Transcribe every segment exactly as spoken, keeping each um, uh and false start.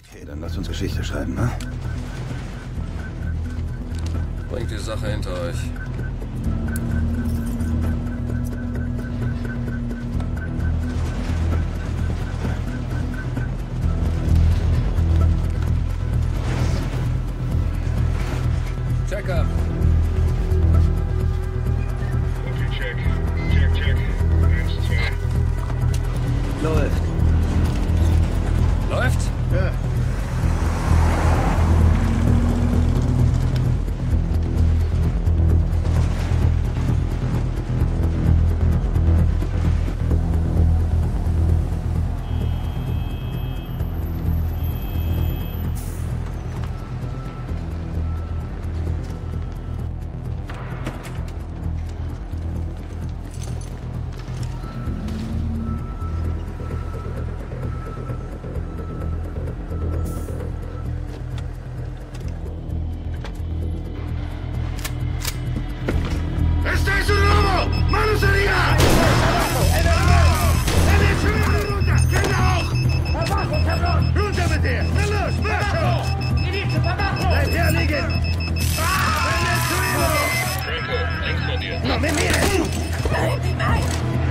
Okay, dann lass uns Geschichte schreiben, ne? Bringt die Sache hinter euch. Checker. Okay, check. Check, check. Eins, zwei. Läuft. Läuft? Ja. ¡Este es un robo! ¡Manos arriba! Abajo, cabrón! ¡Runter mit dir! Na los, mach schon! Militia, abajo! Bleib hier liegen! Franco, links von dir. ¡No me mires! ¡Nein!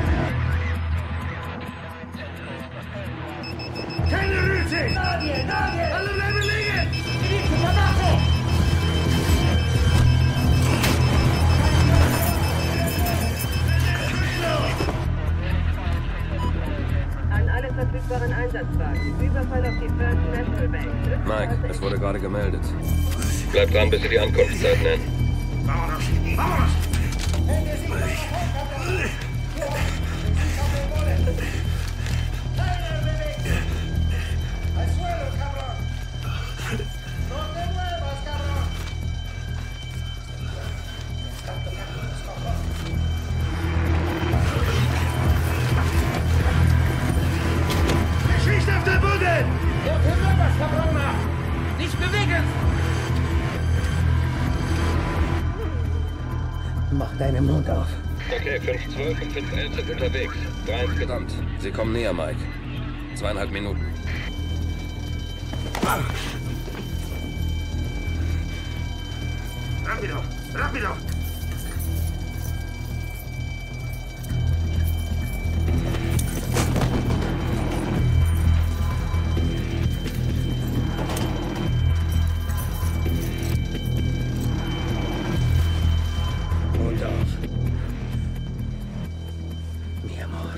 Keine Rüte! ¡Nadie, nadie! Alle bleiben liegen! Militia, abajo! An alle verfügbaren Einsatzwagen. Überfall auf die First National Bank. Mike, es wurde gerade gemeldet. Bleib dran, bis Sie die Ankunftszeit nennen. Vámonos! Vámonos! ¡Al suelo, cabrón! ¡No te muevas, cabrón! Están tocando los cojones. Schießt auf den Boden! ¡No te muevas, cabrón! ¡Nicht bewegen! Mach deinen Mund auf. Okay, fünf zwölf und fünf elf sind unterwegs. Drei insgesamt. Verdammt, sie kommen näher, Mike. Zweieinhalb Minuten. Rápido! Rápido! Mund auf. Mi amor.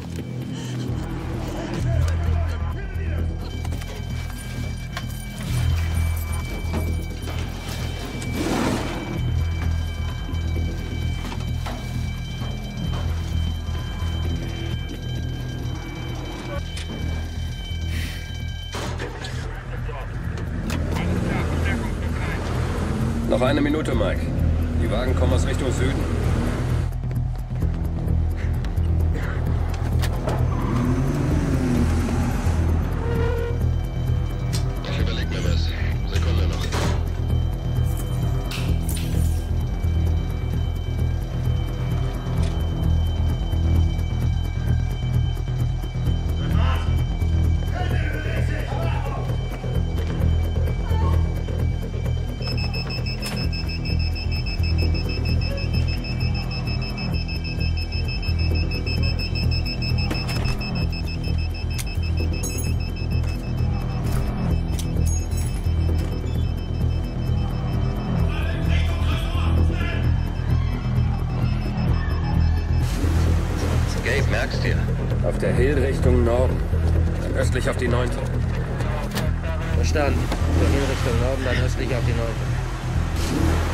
Noch eine Minute, Mike. Die Wagen kommen aus Richtung Süden. Ich überleg mir was. Sekunde noch. Gabe, merkst dir? Auf der Hill Richtung Norden. Dann östlich auf die neunte. Verstanden. Der Hill Richtung Norden, dann östlich auf die Neunte.